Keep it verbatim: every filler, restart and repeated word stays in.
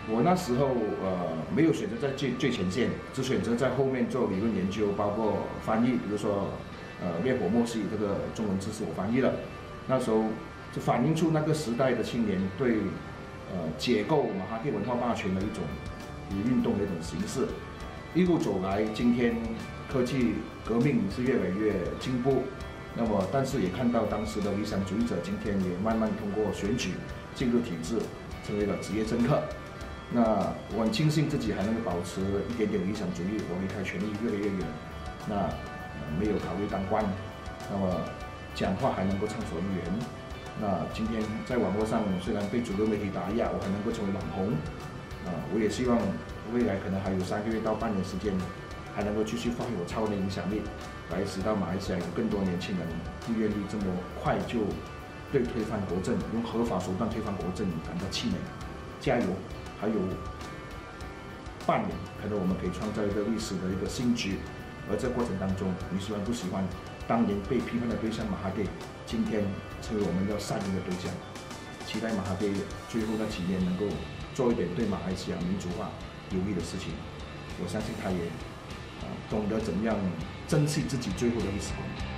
我那时候呃没有选择在最最前线，只选择在后面做理论研究，包括翻译，比如说呃烈火莫西这个中文字是我翻译的。那时候就反映出那个时代的青年对呃解构马哈蒂文化霸权的一种运动的一种形式。一路走来，今天科技革命是越来越进步，那么但是也看到当时的理想主义者今天也慢慢通过选举进入体制，成为了职业政客。那我很庆幸自己还能够保持一点点理想主义，我离开权力越来越远。那、呃、没有考虑当官，那么讲话还能够畅所欲言。那今天在网络上虽然被主流媒体打压，我还能够成为网红。啊、呃，我也希望未来可能还有三个月到半年时间，还能够继续发挥我超人的影响力，来使到马来西亚有更多年轻人不愿意这么快就对推翻国政，用合法手段推翻国政感到气馁。加油！还有半年，可能我们可以创造一个历史的一个新局。而这过程当中，你喜欢不喜欢当年被批判的对象马哈蒂，今天成为我们要善用的对象。期待马哈蒂最后那几年能够做一点对马来西亚民主化有益的事情。我相信他也啊懂得怎么样珍惜自己最后的历史光。